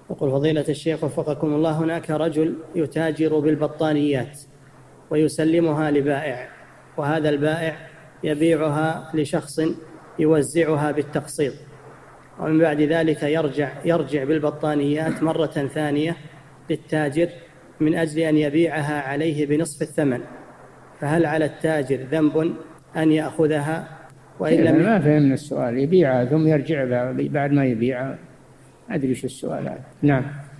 يقول فضيلة الشيخ وفقكم الله، هناك رجل يتاجر بالبطانيات ويسلمها لبائع، وهذا البائع يبيعها لشخص يوزعها بالتقسيط، ومن بعد ذلك يرجع بالبطانيات مرة ثانية للتاجر من أجل أن يبيعها عليه بنصف الثمن، فهل على التاجر ذنب أن يأخذها؟ وإن لم ما فهمنا السؤال. يبيعها ثم يرجع بعد ما يبيعها؟ أدري شو السؤال هذا. نعم.